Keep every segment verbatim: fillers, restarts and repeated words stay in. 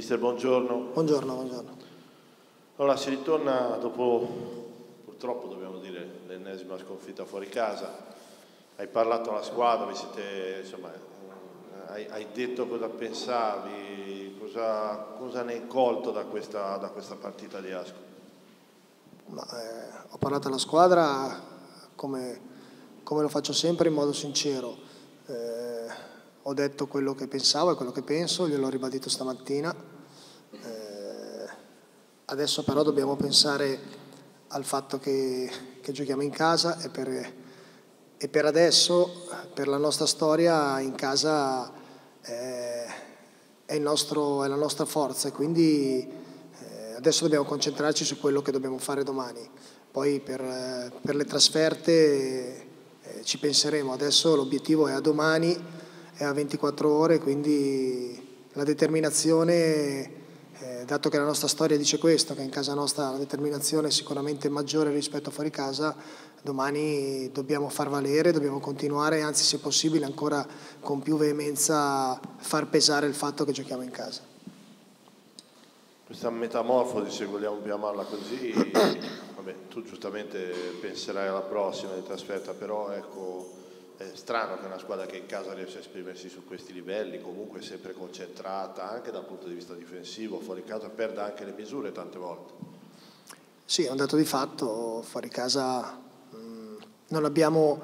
Mister, buongiorno. Buongiorno, buongiorno. Allora, si ritorna dopo, purtroppo dobbiamo dire, l'ennesima sconfitta fuori casa. Hai parlato alla squadra, vi siete, insomma, hai, hai detto cosa pensavi, cosa, cosa ne hai colto da questa, da questa partita di Ascoli? Ma, eh, ho parlato alla squadra come, come lo faccio sempre, in modo sincero. Eh, ho detto quello che pensavo e quello che penso, gliel'ho ribadito stamattina. Eh, adesso però dobbiamo pensare al fatto che, che giochiamo in casa e per, e per adesso, per la nostra storia, in casa eh, è, il nostro, è la nostra forza, e quindi eh, adesso dobbiamo concentrarci su quello che dobbiamo fare domani. Poi per, eh, per le trasferte eh, ci penseremo. Adesso l'obiettivo è a domani, è a ventiquattro ore, quindi la determinazione, eh, dato che la nostra storia dice questo, che in casa nostra la determinazione è sicuramente maggiore rispetto a fuori casa, domani dobbiamo far valere, dobbiamo continuare, anzi se possibile ancora con più veemenza far pesare il fatto che giochiamo in casa. Questa metamorfosi, se vogliamo chiamarla così, vabbè, tu giustamente penserai alla prossima di trasferta, però ecco, è strano che una squadra che in casa riesce a esprimersi su questi livelli, comunque sempre concentrata, anche dal punto di vista difensivo, fuori casa perda anche le misure tante volte. Sì, è un dato di fatto, fuori casa mh, non abbiamo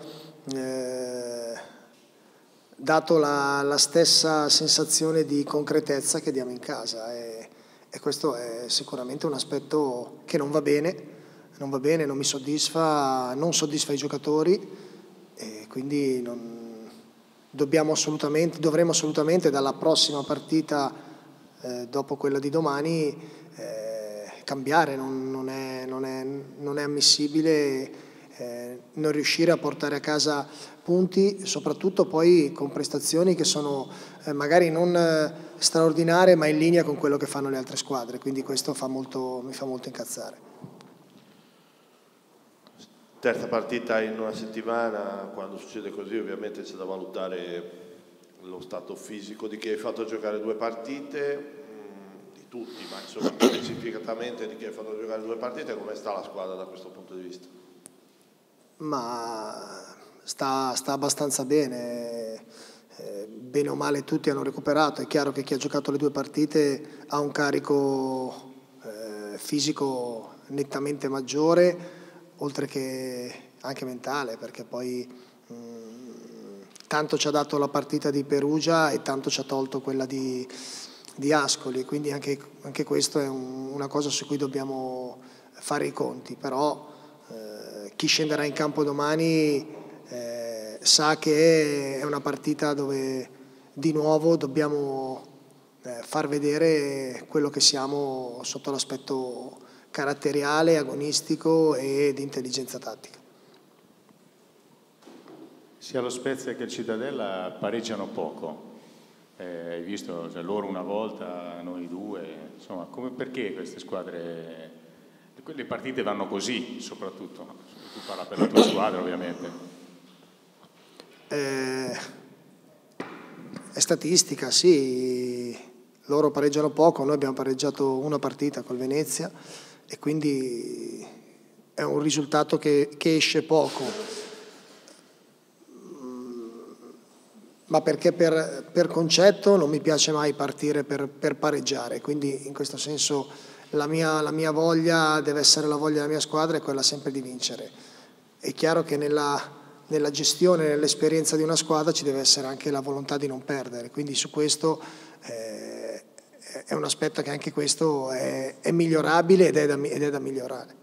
eh, dato la, la stessa sensazione di concretezza che diamo in casa, e, e questo è sicuramente un aspetto che non va bene, non va bene, non mi soddisfa, non soddisfa i giocatori. E quindi non, dobbiamo assolutamente, dovremo assolutamente dalla prossima partita, eh, dopo quella di domani, eh, cambiare. Non, non, è, non, è, non è ammissibile eh, non riuscire a portare a casa punti, soprattutto poi con prestazioni che sono eh, magari non eh, straordinarie, ma in linea con quello che fanno le altre squadre. Quindi questo fa molto, mi fa molto incazzare. Terza partita in una settimana, quando succede così ovviamente c'è da valutare lo stato fisico di chi hai fatto giocare due partite, mh, di tutti, ma insomma specificatamente di chi hai fatto giocare due partite. Come sta la squadra da questo punto di vista? Ma sta, sta abbastanza bene, eh, bene o male tutti hanno recuperato. È chiaro che chi ha giocato le due partite ha un carico eh, fisico nettamente maggiore, oltre che anche mentale, perché poi mh, tanto ci ha dato la partita di Perugia e tanto ci ha tolto quella di, di Ascoli, quindi anche, anche questo è un, una cosa su cui dobbiamo fare i conti. Però eh, chi scenderà in campo domani eh, sa che è una partita dove di nuovo dobbiamo eh, far vedere quello che siamo sotto l'aspetto caratteriale, agonistico e di intelligenza tattica. Sia lo Spezia che il Cittadella pareggiano poco. Eh, hai visto, cioè, loro una volta, noi due, insomma, come, perché queste squadre, le partite vanno così soprattutto? Tu parla per la tua squadra ovviamente. Eh, è statistica, sì, loro pareggiano poco, noi abbiamo pareggiato una partita col Venezia, e quindi è un risultato che, che esce poco, ma perché per, per concetto non mi piace mai partire per, per pareggiare, quindi in questo senso la mia, la mia voglia deve essere la voglia della mia squadra, è quella sempre di vincere. È chiaro che nella, nella gestione, nell'esperienza di una squadra ci deve essere anche la volontà di non perdere, quindi su questo eh, è un aspetto che anche questo è, è migliorabile ed è, da, ed è da migliorare.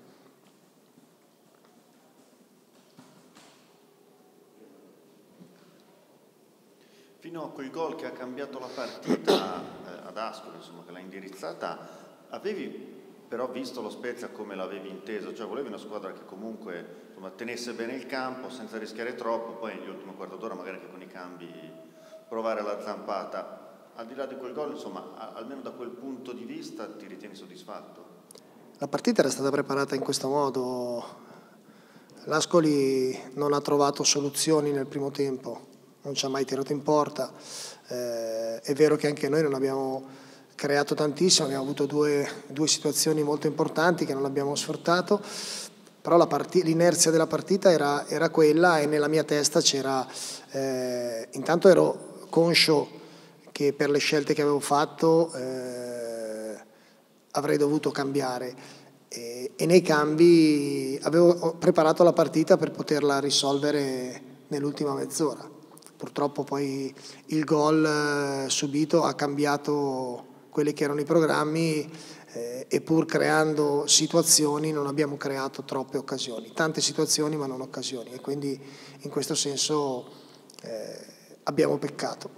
Fino a quel gol che ha cambiato la partita eh, ad Ascoli, insomma, che l'ha indirizzata, avevi però visto lo Spezia come l'avevi inteso? Cioè volevi una squadra che comunque, insomma, tenesse bene il campo senza rischiare troppo, poi negli ultimi quarto d'ora magari anche con i cambi provare la zampata. Al di là di quel gol, insomma, almeno da quel punto di vista ti ritieni soddisfatto? La partita era stata preparata in questo modo. L'Ascoli non ha trovato soluzioni nel primo tempo, non ci ha mai tirato in porta. Eh, è vero che anche noi non abbiamo creato tantissimo, abbiamo avuto due, due situazioni molto importanti che non abbiamo sfruttato, però l'inerzia della partita era, era quella, e nella mia testa c'era, eh, intanto ero conscio che per le scelte che avevo fatto eh, avrei dovuto cambiare, e, e nei cambi avevo preparato la partita per poterla risolvere nell'ultima mezz'ora. Purtroppo poi il gol subito ha cambiato quelli che erano i programmi, eh, e pur creando situazioni non abbiamo creato troppe occasioni, tante situazioni ma non occasioni, e quindi in questo senso eh, abbiamo peccato.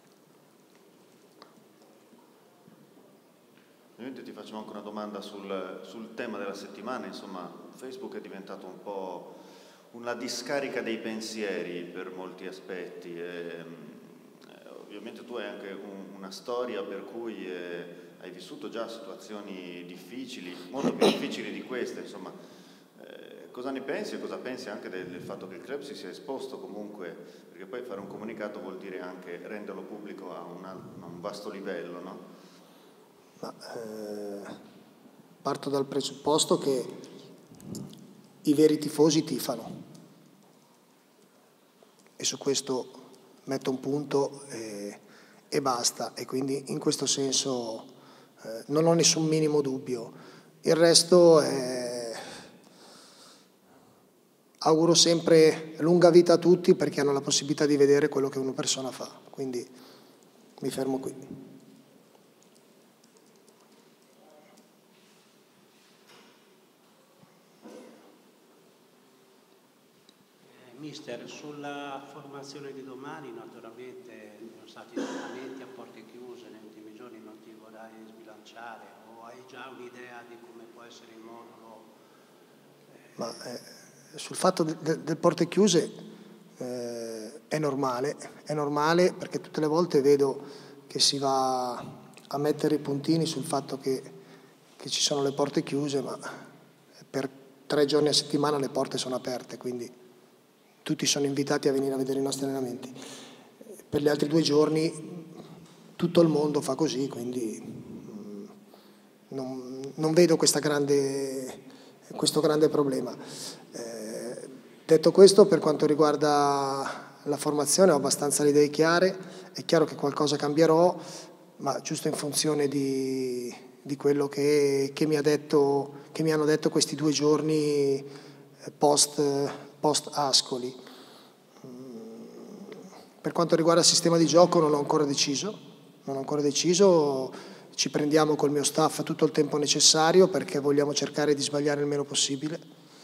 Ovviamente ti facciamo anche una domanda sul, sul tema della settimana. Insomma, Facebook è diventato un po' una discarica dei pensieri per molti aspetti. E, eh, ovviamente tu hai anche un, una storia per cui eh, hai vissuto già situazioni difficili, molto più difficili di queste. Insomma, eh, cosa ne pensi, e cosa pensi anche del, del fatto che il club si sia esposto comunque, perché poi fare un comunicato vuol dire anche renderlo pubblico a, una, a un vasto livello, no? Ma, eh, parto dal presupposto che i veri tifosi tifano, e su questo metto un punto e, e basta, e quindi in questo senso eh, non ho nessun minimo dubbio. Il resto è... auguro sempre lunga vita a tutti, perché hanno la possibilità di vedere quello che una persona fa, quindi mi fermo qui. Mister, sulla formazione di domani naturalmente sono stati allenamenti a porte chiuse, negli ultimi giorni non ti vorrai sbilanciare, o hai già un'idea di come può essere il modulo? Ma eh, sul fatto de, de, del porte chiuse eh, è normale, è normale perché tutte le volte vedo che si va a mettere i puntini sul fatto che, che ci sono le porte chiuse, ma per tre giorni a settimana le porte sono aperte, quindi tutti sono invitati a venire a vedere i nostri allenamenti. Per gli altri due giorni tutto il mondo fa così, quindi non, non vedo questa grande, questo grande problema. Eh, detto questo, per quanto riguarda la formazione ho abbastanza le idee chiare, è chiaro che qualcosa cambierò, ma giusto in funzione di, di quello che, che, mi ha detto, che mi hanno detto questi due giorni post post Ascoli. Per quanto riguarda il sistema di gioco non ho ancora deciso, non ho ancora deciso, ci prendiamo col mio staff tutto il tempo necessario perché vogliamo cercare di sbagliare il meno possibile,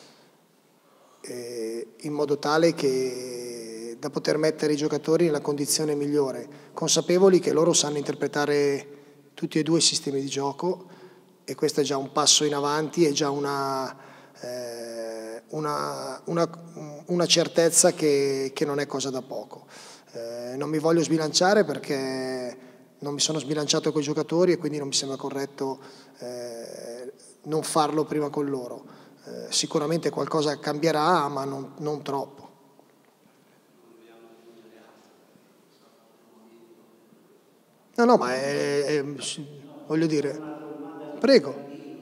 eh, in modo tale che da poter mettere i giocatori nella condizione migliore, consapevoli che loro sanno interpretare tutti e due i sistemi di gioco, e questo è già un passo in avanti, è già una... Eh, Una, una, una certezza che, che non è cosa da poco. Eh, non mi voglio sbilanciare perché non mi sono sbilanciato con i giocatori e quindi non mi sembra corretto eh, non farlo prima con loro. Eh, sicuramente qualcosa cambierà, ma non, non troppo. No, no, ma è, è, voglio dire, prego.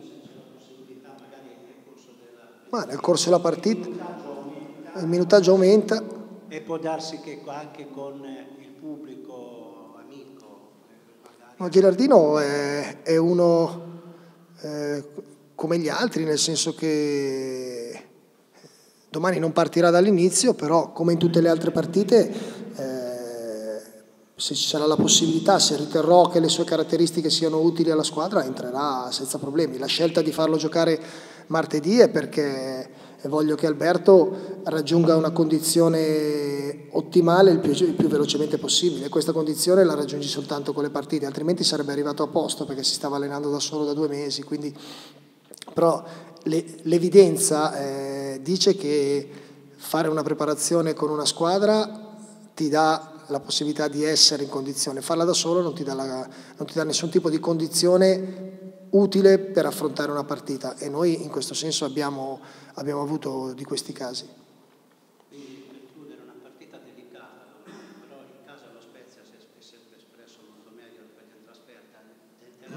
Ma nel corso della partita il minutaggio aumenta. E può darsi che anche con il pubblico amico. No, Gilardino è, è uno eh, come gli altri, nel senso che domani non partirà dall'inizio, però come in tutte le altre partite, eh, se ci sarà la possibilità, se riterrò che le sue caratteristiche siano utili alla squadra, entrerà senza problemi. La scelta di farlo giocare martedì è perché voglio che Alberto raggiunga una condizione ottimale il più, il più velocemente possibile. Questa condizione la raggiungi soltanto con le partite, altrimenti sarebbe arrivato a posto perché si stava allenando da solo da due mesi. Quindi, però l'evidenza eh, dice che fare una preparazione con una squadra ti dà la possibilità di essere in condizione, farla da solo non ti dà, la, non ti dà nessun tipo di condizione utile per affrontare una partita, e noi in questo senso abbiamo, abbiamo avuto di questi casi. Quindi per chiudere una partita delicata, però in casa lo Spezia si è sempre espresso molto meglio rispetto in trasferta, del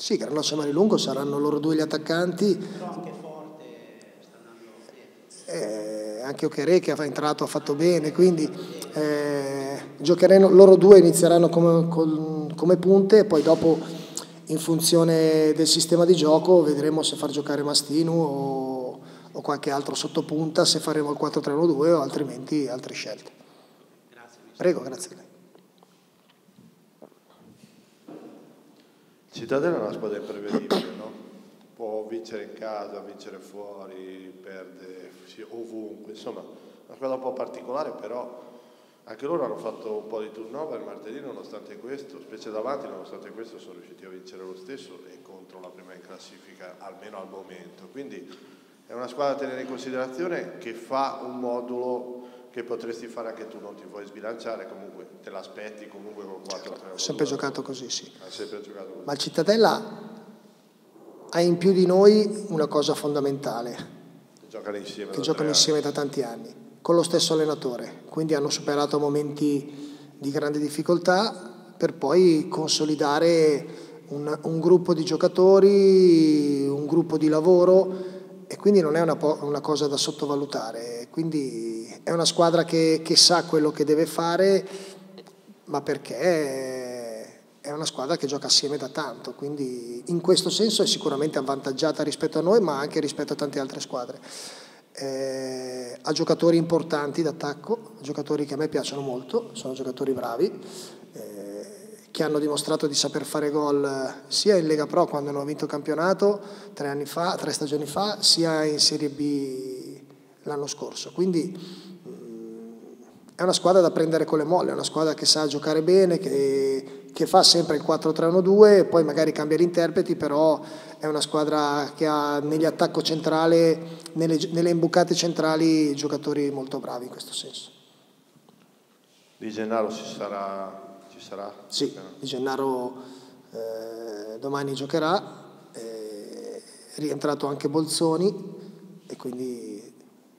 Sì, Granocchia e Marilungo saranno loro due gli attaccanti. Però anche Forte sta andando bene. Eh, anche Ocherè che è entrato ha fatto bene, quindi eh, giocheranno, loro due inizieranno come, con, come punte e poi dopo in funzione del sistema di gioco vedremo se far giocare Mastinu o, o qualche altro sottopunta, se faremo il quattro tre uno due o altrimenti altre scelte. Grazie. Prego, grazie a lei. Cittadella è una squadra imprevedibile, no? Può vincere in casa, vincere fuori, perde sì, ovunque, insomma, una squadra un po' particolare, però anche loro hanno fatto un po' di turnover martedì, nonostante questo, specie davanti, nonostante questo sono riusciti a vincere lo stesso e contro la prima in classifica, almeno al momento. Quindi è una squadra da tenere in considerazione che fa un modulo che potresti fare anche tu, non ti vuoi sbilanciare, comunque te l'aspetti comunque con quattro tre. Ho sempre giocato così, sì. Ha sempre giocato così. Ma il Cittadella ha in più di noi una cosa fondamentale, Che giocano insieme. che da giocano tre insieme da tanti anni, con lo stesso allenatore, quindi hanno superato momenti di grande difficoltà per poi consolidare un, un gruppo di giocatori, un gruppo di lavoro, e quindi non è una, una cosa da sottovalutare. Quindi è una squadra che, che sa quello che deve fare, ma perché è una squadra che gioca assieme da tanto, quindi in questo senso è sicuramente avvantaggiata rispetto a noi, ma anche rispetto a tante altre squadre. Eh, ha giocatori importanti d'attacco, giocatori che a me piacciono molto, sono giocatori bravi, eh, che hanno dimostrato di saper fare gol sia in Lega Pro quando hanno vinto il campionato tre anni fa, tre stagioni fa, sia in Serie B l'anno scorso. Quindi mh, è una squadra da prendere con le molle, è una squadra che sa giocare bene, che, che fa sempre il quattro tre uno due, poi magari cambia gli interpreti, però è una squadra che ha negli attacco centrale, nelle, nelle imbucate centrali, giocatori molto bravi in questo senso. Di Gennaro ci sarà... Ci sarà? Sì, Di Gennaro eh, domani giocherà, è rientrato anche Bolzoni e quindi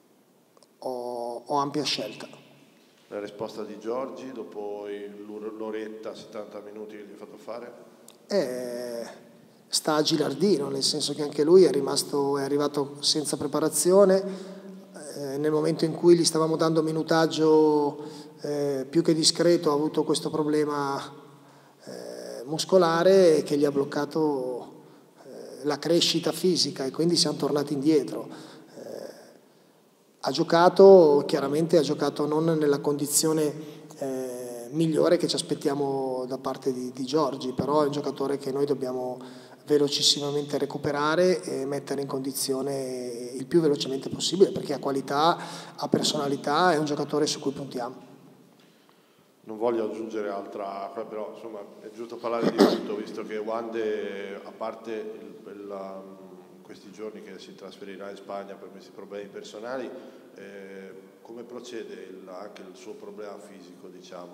ho, ho ampia scelta. La risposta di Giorgi dopo l'oretta, settanta minuti che gli hai fatto fare? Eh, sta a Gilardino, nel senso che anche lui è rimasto, è arrivato senza preparazione, eh, nel momento in cui gli stavamo dando minutaggio Eh, più che discreto, ha avuto questo problema eh, muscolare che gli ha bloccato eh, la crescita fisica e quindi siamo tornati indietro. Eh, ha giocato, chiaramente ha giocato non nella condizione eh, migliore che ci aspettiamo da parte di, di Giorgi, però è un giocatore che noi dobbiamo velocissimamente recuperare e mettere in condizione il più velocemente possibile, perché ha qualità, ha personalità, è un giocatore su cui puntiamo. Non voglio aggiungere altra, però insomma è giusto parlare di tutto, visto che Wande, a parte il, il, um, questi giorni che si trasferirà in Spagna per questi problemi personali, eh, come procede il, anche il suo problema fisico, diciamo?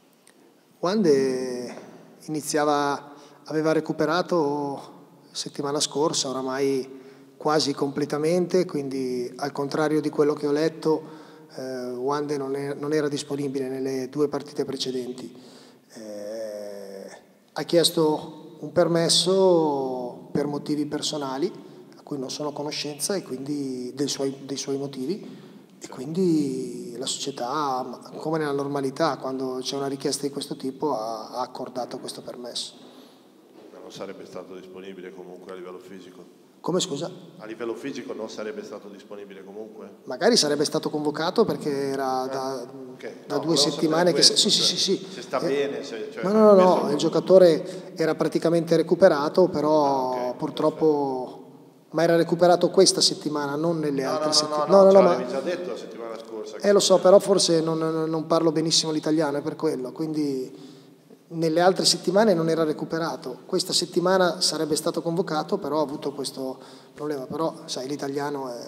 Wande iniziava, aveva recuperato settimana scorsa, oramai quasi completamente, quindi al contrario di quello che ho letto, Eh, Wande non, è, non era disponibile nelle due partite precedenti. Eh, ha chiesto un permesso per motivi personali a cui non sono a conoscenza e quindi dei suoi, dei suoi motivi, e quindi la società, come nella normalità, quando c'è una richiesta di questo tipo, ha, ha accordato questo permesso. Ma non sarebbe stato disponibile comunque a livello fisico? Come, scusa? A livello fisico non sarebbe stato disponibile comunque? Magari sarebbe stato convocato perché era da, ah, okay. da no, due settimane che... questo, sì, sì, cioè, sì, sì. Se sta eh, bene... Se, cioè, no, no, no, no, questo... il giocatore era praticamente recuperato, però ah, okay, purtroppo... Perfetto. Ma era recuperato questa settimana, non nelle no, altre no, settimane. No, no, no, no, no, l'avevi ma... già detto la settimana scorsa. Eh, lo so, però forse non, non parlo benissimo l'italiano, è per quello, quindi... Nelle altre settimane non era recuperato, questa settimana sarebbe stato convocato, però ha avuto questo problema. Però sai, l'italiano è...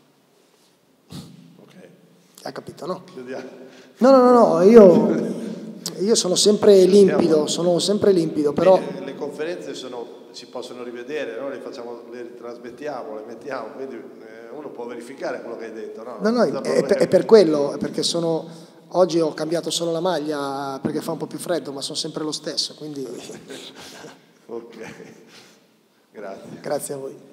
Okay. Ha capito, no? Chiudiamo. No, no, no, no, io, io sono sempre limpido, sono sempre limpido, però... Le, le conferenze sono, si possono rivedere, no? Le facciamo, le trasmettiamo, le mettiamo, quindi eh, uno può verificare quello che hai detto, no? No, no, è, è per quello, è perché sono... Oggi ho cambiato solo la maglia perché fa un po' più freddo, ma sono sempre lo stesso, quindi... Ok. Grazie. Grazie a voi.